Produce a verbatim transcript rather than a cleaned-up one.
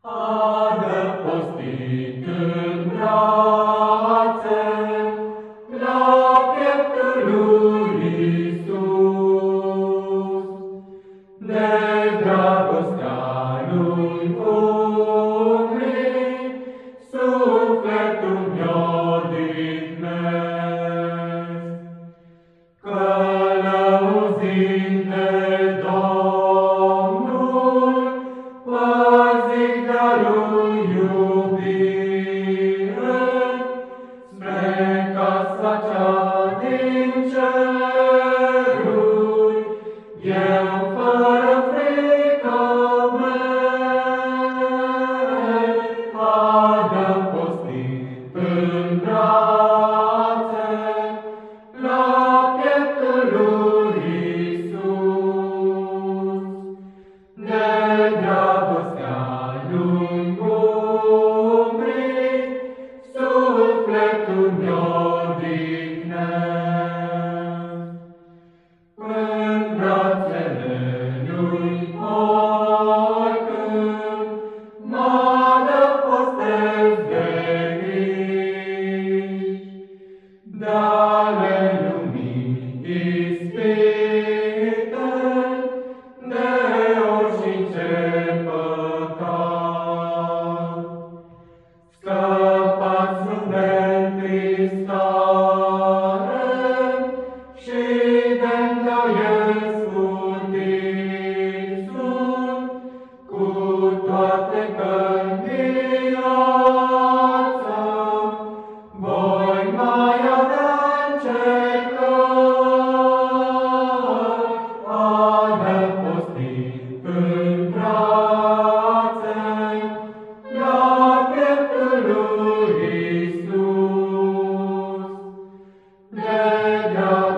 Adăpostit în brațe, la pieptul lui Iisus, de dragostea lui umbli, sufletul mi-o odihnesc. Călăuzind de Domnul, păzic de-a lui iubire, spre casa cea din ceruri, eu fără frică merg, adăpostit în brațe, la pieptul lui Iisus, de dragostea lui umbri, sufletul mi-o odihnesc. În brațele lui oricând mă adăpostesc de griji, de-ale lumii ispite, de orice păcat. Scăpați sunt de întristare și de-ndoieli scutiți sunt, cu toate că-n viață voi mai avea încercări, adăpostit în brațe, la pieptul lui Iisus, de dragostea